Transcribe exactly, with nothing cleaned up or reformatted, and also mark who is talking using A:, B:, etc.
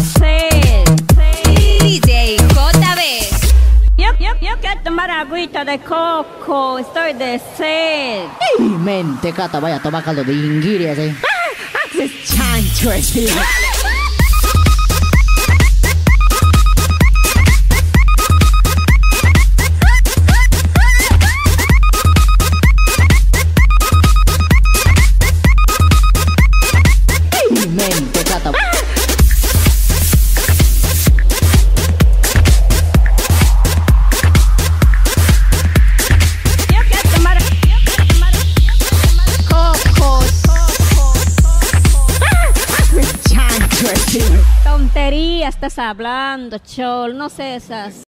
A: sed.
B: D J J B.
A: Yo, yo, yo quiero tomar agüita de coco, estoy de sed.
C: ¡Ay, mente, Cata! Vaya a tomar caldo de inguiri así. ¡Haces chancho ese! ¡Ay, mente, Cata!
A: Yo quiero tomar, yo quiero tomar, yo quiero tomar
C: ¡Cocos! ¡Haces chancho ese!
A: tontería estás hablando, chol, no sé esas.